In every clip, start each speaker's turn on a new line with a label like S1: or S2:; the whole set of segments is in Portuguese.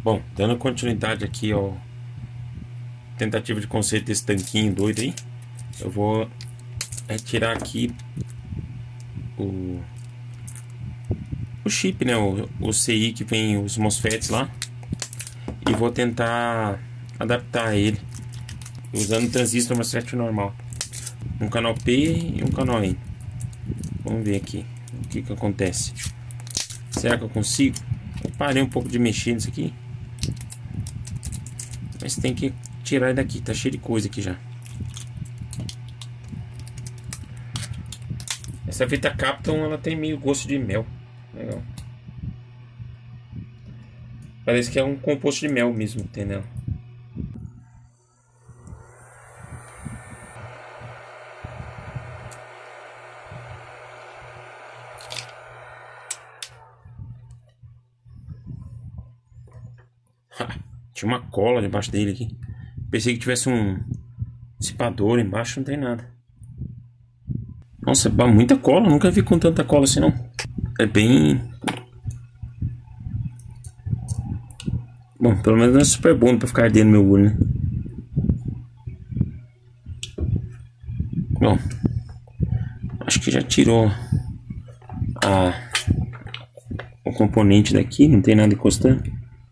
S1: Bom, dando continuidade aqui ao tentativa de conserto desse tanquinho doido aí, eu vou retirar aqui o chip, né, o CI que vem os MOSFETs lá, e vou tentar adaptar ele usando o transistor MOSFET normal, um canal P e um canal N. Vamos ver aqui o que acontece. Será que eu consigo? Eu parei um pouco de mexer nisso aqui, mas tem que tirar ele daqui, tá cheio de coisa aqui já. Essa fita Capton, ela tem meio gosto de mel. Legal. Parece que é um composto de mel mesmo que tem nela. Tinha uma cola debaixo dele aqui. Pensei que tivesse um dissipador embaixo, não tem nada. Nossa, muita cola, nunca vi com tanta cola assim não. É bem... Bom, pelo menos não é super bom pra ficar ardendo meu olho, né? Bom, acho que já tirou o componente daqui, não tem nada encostando.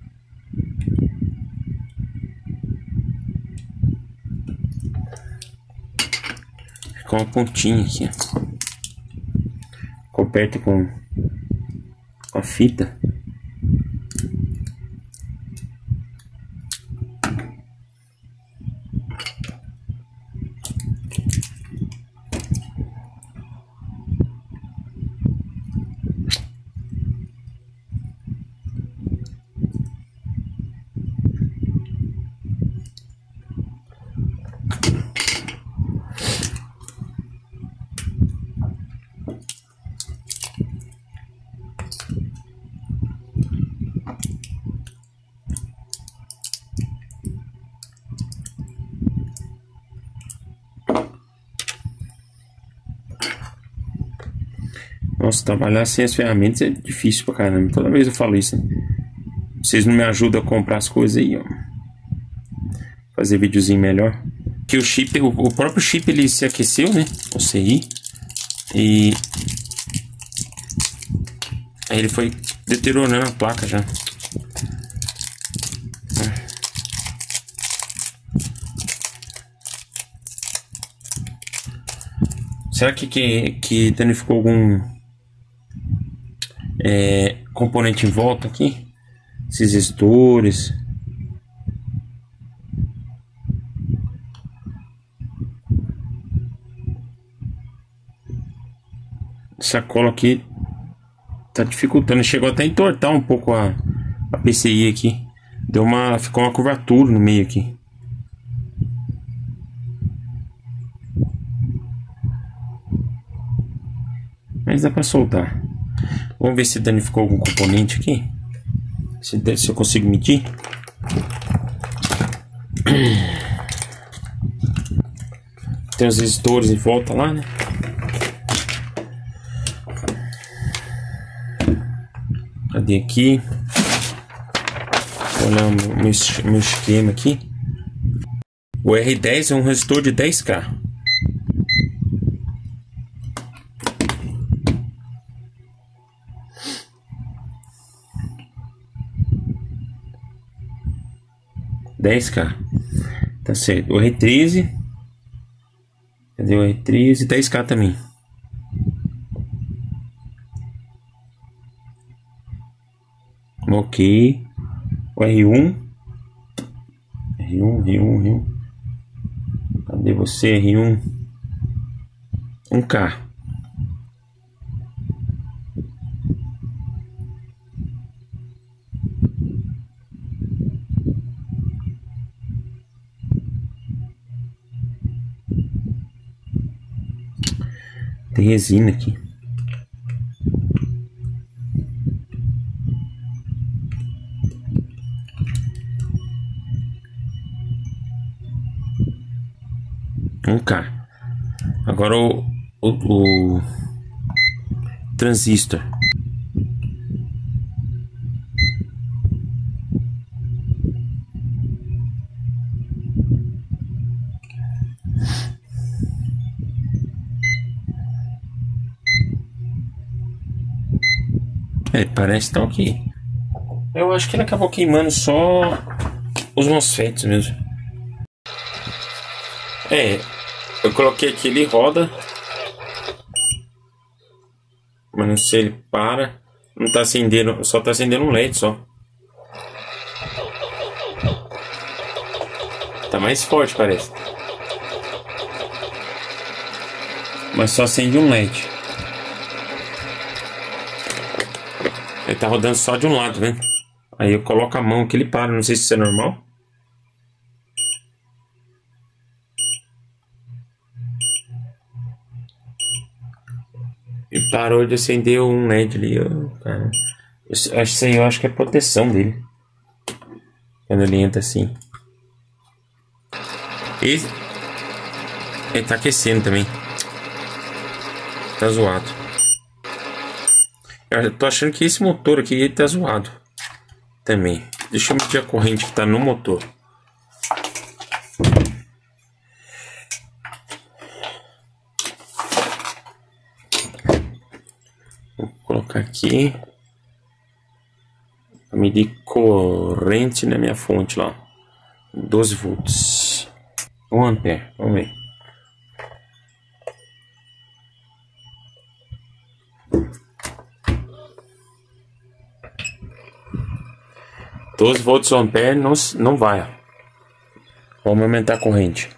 S1: Ficou uma pontinha aqui, ó. Coberta com a fita. Nossa, trabalhar sem as ferramentas é difícil pra caramba. Toda vez eu falo isso, né? Vocês não me ajudam a comprar as coisas aí, ó. Fazer videozinho melhor. Que o chip, o próprio chip, ele se aqueceu, né? O CI. E aí ele foi deteriorando a placa já. Será que danificou algum componente em volta aqui? Esses resistores. Essa cola aqui tá dificultando. Chegou até a entortar um pouco a PCI aqui. Ficou uma curvatura no meio aqui. Mas dá pra soltar. Vamos ver se danificou algum componente aqui. Se eu consigo medir. Tem os resistores em volta lá, né? Cadê aqui? Vou olhar o meu esquema aqui. O R10 é um resistor de 10K. Tá certo. O R13. Cadê o R13? 10K também. Ok. O R1. R1. Cadê você, R1? 1K. Tem resina aqui. Agora o transistor. É, parece que tá ok. Eu acho que ele acabou queimando só os MOSFETs mesmo. É, eu coloquei aqui, ele roda. Mas não sei, ele para. Não tá acendendo, só tá acendendo um LED só. Tá mais forte, parece. Mas só acende um LED. Ele tá rodando só de um lado, vendo? Aí eu coloco a mão que ele para. Não sei se isso é normal. E parou de acender um LED ali. Cara. Isso aí eu acho que é proteção dele. Quando ele entra assim. E ele tá aquecendo também. Tá zoado. Eu tô achando que esse motor aqui ele tá zoado também. Deixa eu medir a corrente que tá no motor. Vou colocar aqui. Vou medir corrente na minha fonte lá. 12 volts. 1 ampere. Vamos ver. Doze volts 1 ampere não vai. Vamos aumentar a corrente.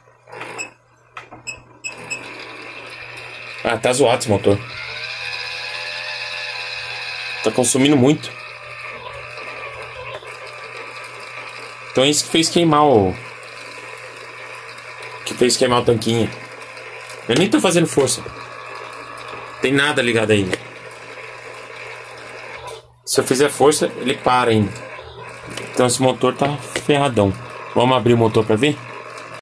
S1: Ah, tá zoado esse motor. Tá consumindo muito. Então é isso que fez queimar o... o tanquinho. Eu nem tô fazendo força. Tem nada ligado ainda. Se eu fizer força, ele para ainda. Então esse motor tá ferradão. Vamos abrir o motor pra ver?